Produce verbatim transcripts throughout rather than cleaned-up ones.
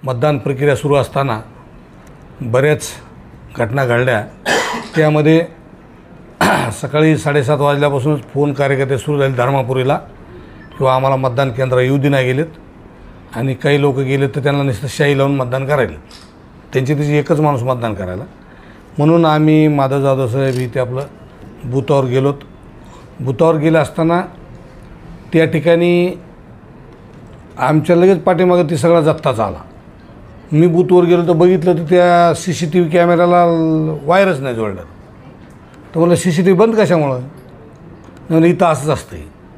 मतदान प्रक्रिया सुरू असताना बऱ्याच घटना घडल्या। त्यामध्ये सकाळी साडेसात वाजल्यापासूनच फोन कार्यकर्ते सुरू झाले धर्मापुरीला किंवा आम्हाला मतदान केंद्र येऊ दे नाही गेलेत आणि काही लोक गेलेत तर त्यांना नुसतं शाई लावून मतदान करायला, त्यांची त्याची एकच माणूस मतदान करायला। म्हणून आम्ही माधव जाधव साहेब इथे आपलं बूथावर गेलोत। बूथावर गेले असताना त्या ठिकाणी आमच्या लगेच पाठीमागं ती सगळा जत्ताच आला। मी बूथवर गेलो तर बघितलं तर त्या सी सी टी व्ही कॅमेऱ्याला वायरच नाही जोडलं। तर मला सी सी टी व्ही बंद कशामुळं? म्हणजे इथं असंच असतं,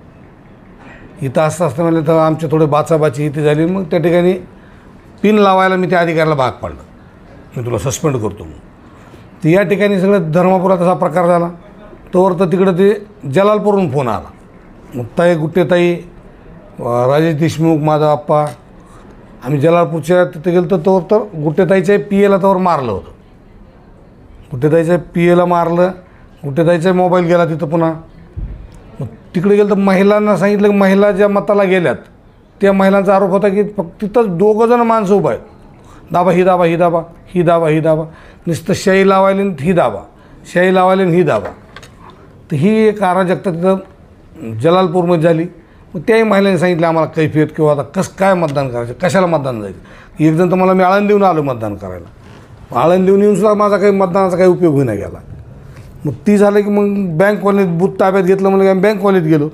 इथं असं असतं म्हणजे तर आमच्या थोडे बाचाबाची इथे झाली। मग त्या ठिकाणी पिन लावायला मी त्या अधिकाऱ्याला भाग पाडलं, मी तुला सस्पेंड करतो म्हणून। तर या ठिकाणी सगळं धर्मापुरात असा प्रकार झाला। तोवर तर तिकडं ते जलालपूरहून फोन आला, मग ताई गुट्टेताई, राजेश देशमुख, माधव आप्पा, आम्ही जलालपूरच्या तिथे गेलो तर तोवर तर गुट्टेताईच्या पी एला तोवर मारलं होतं, गुट्टेताईच्या पी एला मारलं, गुट्टेताईचा मोबाईल गेला तिथं पुन्हा। मग तिकडे गेलं तर महिलांना सांगितलं की महिला ज्या मताला गेल्यात त्या महिलांचा आरोप होता की फक्त तिथंच दोघं जण माणसं उभं आहेत, दाबा ही दाबा ही दाबा ही दाबा ही दाबा, नुसतं शाई लावायला ही दाबा, शाई लावायला ही दाबा। तर ही एक अराजकता तिथं जलालपूरमध्ये झाली। मग त्याही महिलांनी सांगितलं आम्हाला कैफियत किंवा आता कसं काय मतदान करायचं, कशाला मतदान जायचं। एक जण तर मला मी आळंदीहून आलो मतदान करायला, आळंदीहून येऊन सुद्धा माझा काही मतदानाचा काही उपयोग होईना गेला। मग ती झालं की मग बँक कॉलनीत बूथ ताब्यात घेतलं, म्हणजे आम्ही बँक कॉलनीत गेलो।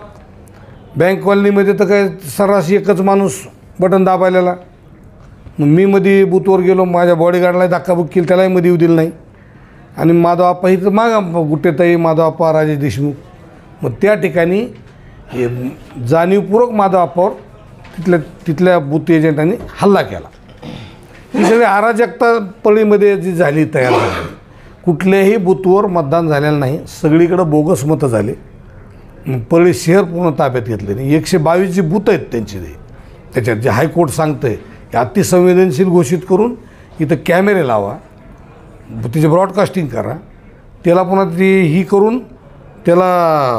बँक कॉलनीमध्ये तर काय सर्रास एकच माणूस बटन दाबायला। मग मी मध्ये बूथवर गेलो, माझ्या बॉडीगार्डला धक्काबुक्की केली, त्यालाही मध्ये येऊ दिलं नाही। आणि माधव आप्पा इथं मागा गुट्टेताई, माधव आप्पा, राजेश देशमुख, मग त्या ठिकाणी हे जाणीवपूर्वक माधव आप्पावर तिथल्या तिथल्या बूथ एजंटांनी हल्ला केला। ही सगळी अराजकता पळीमध्ये जी झाली तयार झाली, कुठल्याही बूथवर मतदान झालेलं नाही, सगळीकडं बोगस मतं झाले। पळी शहर पूर्ण ताब्यात घेतले नाही। एकशे बावीस जी बूथ आहेत त्यांची ते त्याच्यात जे हायकोर्ट सांगतं आहे की अतिसंवेदनशील घोषित करून इथं कॅमेरे लावा, तिचे ब्रॉडकास्टिंग करा, त्याला पुन्हा ती ही करून त्याला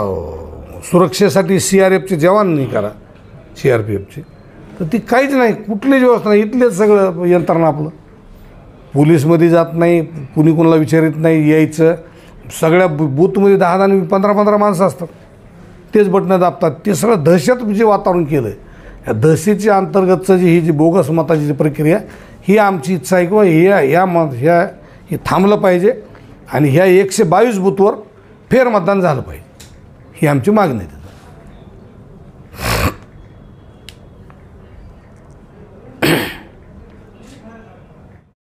सुरक्षेसाठी सी आर एफचे जवानही करा, सी आर पी एफचे। तर ती काहीच नाही, कुठलीच व्यवस्था नाही, इथलेच सगळं यंत्रणा आपलं। पोलीसमध्ये जात नाही, कुणी कोणाला विचारित नाही, यायचं सगळ्या बूथमध्ये दहा दहा पंधरा पंधरा माणसं असतात, तेच बटणं दाबतात। ते सगळं दहशत जे वातावरण केलं आहे, या दहशतीच्या अंतर्गतचं जी ही जी बोगस मताची जी प्रक्रिया, ही आमची इच्छा आहे किंवा ह्या ह्या मत ह्या हे थांबलं पाहिजे आणि ह्या एकशे बावीस बूथवर फेरमतदान झालं पाहिजे, ही आमची मागणी आहे।